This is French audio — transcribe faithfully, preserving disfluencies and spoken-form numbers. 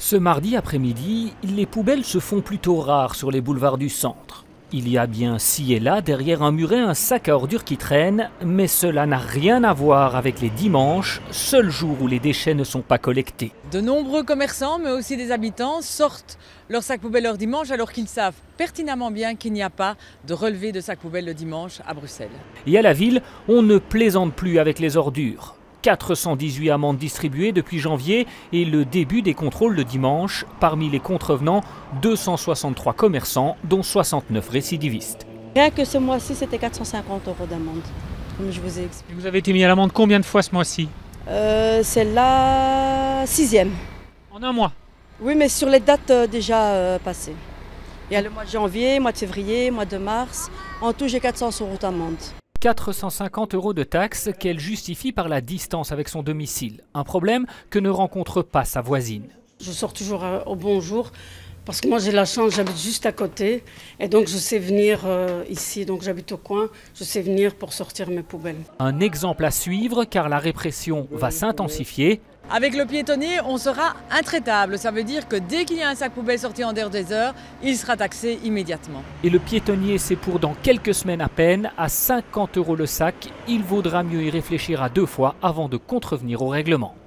Ce mardi après-midi, les poubelles se font plutôt rares sur les boulevards du centre. Il y a bien ci et là, derrière un muret, un sac à ordures qui traîne, mais cela n'a rien à voir avec les dimanches, seul jour où les déchets ne sont pas collectés. De nombreux commerçants, mais aussi des habitants, sortent leur sac poubelle leur dimanche alors qu'ils savent pertinemment bien qu'il n'y a pas de relevé de sac poubelle le dimanche à Bruxelles. Et à la ville, on ne plaisante plus avec les ordures. quatre cent dix-huit amendes distribuées depuis janvier et le début des contrôles le dimanche. Parmi les contrevenants, deux cent soixante-trois commerçants, dont soixante-neuf récidivistes. Rien que ce mois-ci, c'était quatre cent cinquante euros d'amende, comme je vous ai expliqué. Vous avez été mis à l'amende combien de fois ce mois-ci? euh, C'est la sixième. En un mois? Oui, mais sur les dates euh, déjà euh, passées. Il y a le mois de janvier, mois de février, mois de mars. En tout, j'ai quatre cents euros d'amende. quatre cent cinquante euros de taxes qu'elle justifie par la distance avec son domicile. Un problème que ne rencontre pas sa voisine. Je sors toujours au bon jour parce que moi j'ai la chance, j'habite juste à côté et donc je sais venir euh, ici, donc j'habite au coin, je sais venir pour sortir mes poubelles. Un exemple à suivre car la répression va s'intensifier. Avec le piétonnier, on sera intraitable. Ça veut dire que dès qu'il y a un sac poubelle sorti en dehors des heures, il sera taxé immédiatement. Et le piétonnier, c'est pour dans quelques semaines à peine, à cinquante euros le sac. Il vaudra mieux y réfléchir à deux fois avant de contrevenir au règlement.